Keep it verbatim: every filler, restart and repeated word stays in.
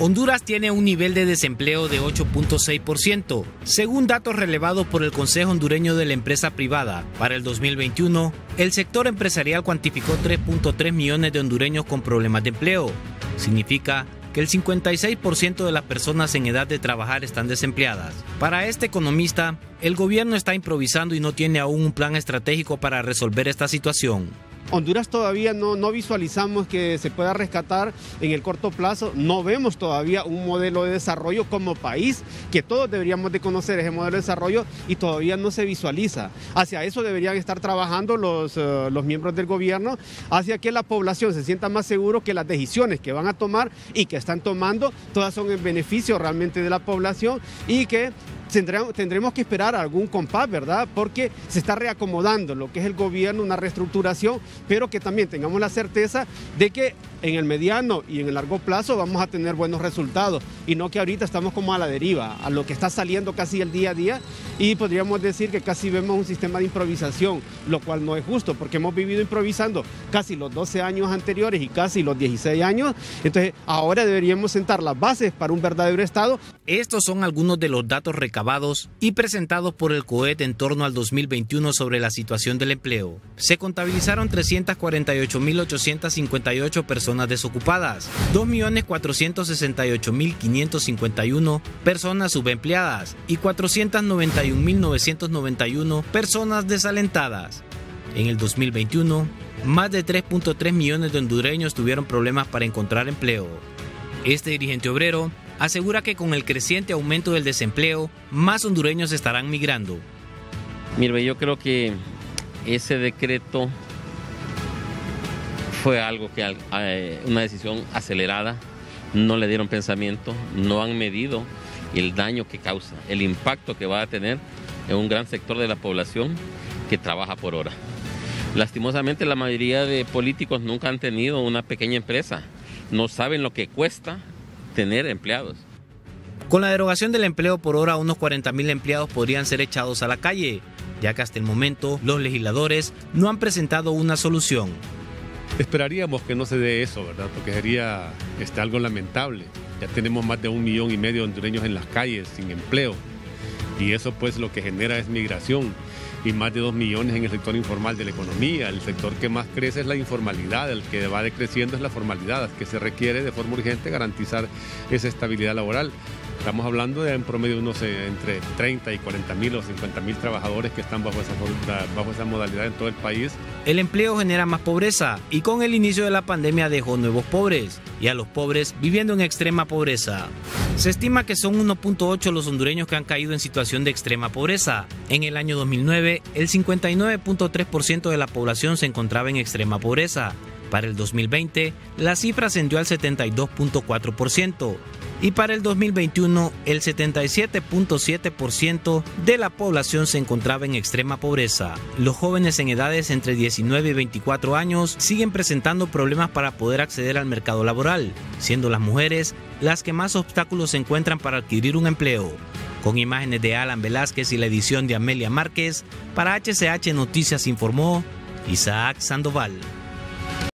Honduras tiene un nivel de desempleo de ocho punto seis por ciento, según datos relevados por el Consejo Hondureño de la Empresa Privada. Para el dos mil veintiuno, el sector empresarial cuantificó tres punto tres millones de hondureños con problemas de empleo. Significa que el cincuenta y seis por ciento de las personas en edad de trabajar están desempleadas. Para este economista, el gobierno está improvisando y no tiene aún un plan estratégico para resolver esta situación. Honduras todavía no, no visualizamos que se pueda rescatar en el corto plazo, no vemos todavía un modelo de desarrollo como país, que todos deberíamos de conocer ese modelo de desarrollo y todavía no se visualiza. Hacia eso deberían estar trabajando los, uh, los miembros del gobierno, hacia que la población se sienta más seguro que las decisiones que van a tomar y que están tomando, todas son en beneficio realmente de la población y que Tendremos, tendremos que esperar algún compás, ¿verdad? Porque se está reacomodando lo que es el gobierno, una reestructuración, pero que también tengamos la certeza de que en el mediano y en el largo plazo vamos a tener buenos resultados y no que ahorita estamos como a la deriva, a lo que está saliendo casi el día a día y podríamos decir que casi vemos un sistema de improvisación, lo cual no es justo porque hemos vivido improvisando casi los doce años anteriores y casi los dieciséis años, entonces ahora deberíamos sentar las bases para un verdadero Estado. Estos son algunos de los datos recabados y presentados por el COET en torno al dos mil veintiuno sobre la situación del empleo. Se contabilizaron trescientas cuarenta y ocho mil ochocientas cincuenta y ocho personas desocupadas, dos millones cuatrocientos sesenta y ocho mil quinientos cincuenta y uno personas subempleadas y cuatrocientas noventa y un mil novecientos noventa y uno personas desalentadas. En el dos mil veintiuno, más de tres punto tres millones de hondureños tuvieron problemas para encontrar empleo. Este dirigente obrero asegura que con el creciente aumento del desempleo, más hondureños estarán migrando. Mire, yo creo que ese decreto fue algo que, una decisión acelerada, no le dieron pensamiento, no han medido el daño que causa, el impacto que va a tener en un gran sector de la población que trabaja por hora. Lastimosamente, la mayoría de políticos nunca han tenido una pequeña empresa, no saben lo que cuesta tener empleados. Con la derogación del empleo por hora, unos cuarenta mil empleados podrían ser echados a la calle, ya que hasta el momento los legisladores no han presentado una solución. Esperaríamos que no se dé eso, ¿verdad? Porque sería este, algo lamentable. Ya tenemos más de un millón y medio de hondureños en las calles sin empleo y eso pues lo que genera es migración y más de dos millones en el sector informal de la economía. El sector que más crece es la informalidad, el que va decreciendo es la formalidad, que se requiere de forma urgente garantizar esa estabilidad laboral. Estamos hablando de en promedio unos eh, entre treinta y cuarenta mil o cincuenta mil trabajadores que están bajo esa, bajo esa modalidad en todo el país. El empleo genera más pobreza y con el inicio de la pandemia dejó nuevos pobres y a los pobres viviendo en extrema pobreza. Se estima que son uno punto ocho los hondureños que han caído en situación de extrema pobreza. En el año dos mil nueve, el cincuenta y nueve punto tres por ciento de la población se encontraba en extrema pobreza. Para el dos mil veinte, la cifra ascendió al setenta y dos punto cuatro por ciento. Y para el dos mil veintiuno, el setenta y siete punto siete por ciento de la población se encontraba en extrema pobreza. Los jóvenes en edades entre diecinueve y veinticuatro años siguen presentando problemas para poder acceder al mercado laboral, siendo las mujeres las que más obstáculos encuentran para adquirir un empleo. Con imágenes de Alan Velázquez y la edición de Amelia Márquez, para H C H Noticias informó Isaac Sandoval.